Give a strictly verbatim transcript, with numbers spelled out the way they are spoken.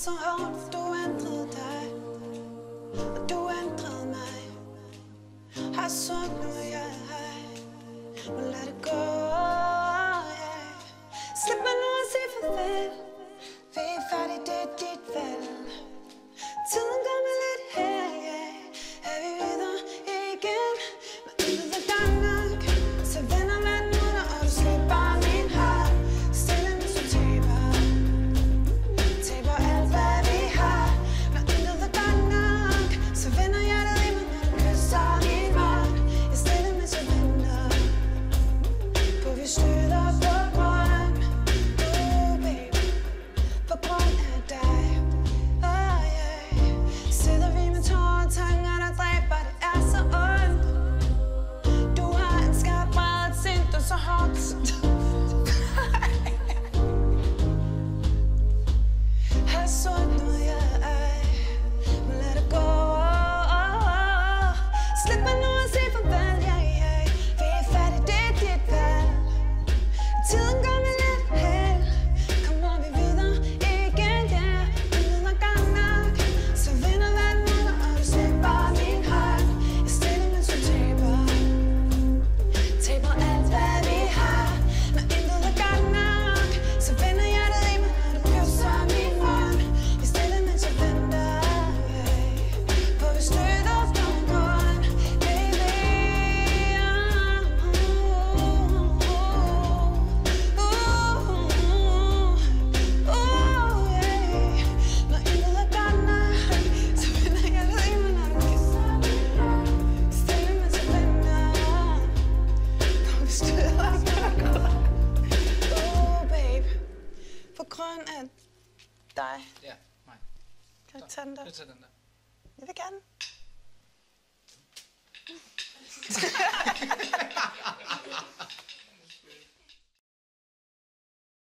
så hårdt, du ændrede dig, og du ændrede mig. Har sort nu, jeg må lade det gå, yeah. Slip mig nu og sig farvel. Vi er færdige, det er dit valg. Tiden går med lidt her, yeah. Er vi videre igen? Når intet er godt nok, så vender verden ud dig, og du slipper min hånd. Stille mens du taber, taber alt hvad vi har. Når intet er godt nok, så vender jeg dig i mig, når du kysser min mund. Jeg stille mens jeg venter på vi støtter på grund. Oh baby, på grund af dig. Oh yeah. Sidder vi med tårer og tanger, der dræber, det er så ondt. Du har en skarp bred, et sind, du er så hårdt. Har sort nu, jeg må lade det gå. Slip mig nu og sig farvel, yeah, yeah. Vi er færdige, det er dit valg. Tiden går med lidt held. Kom når vi videre igen, yeah. Intet er godt nok, så vinder verden ud dig, og du slipper min hånd. Jeg stille mens du taber, taber alt hvad vi har. Når intet er godt nok, så vender jeg dig i mig, når du kysser min mund. Jeg stille mens jeg venter, yeah. For vi støtter på grund, baby. Når intet er godt nok, så vender jeg dig i mig, når du kysser min mund. Stille mens jeg venter, for vi støtter på grund. Oh babe, på grund af dig. Ja, mig. Kan du tage den der? Jeg tager den der. Jeg vil gerne.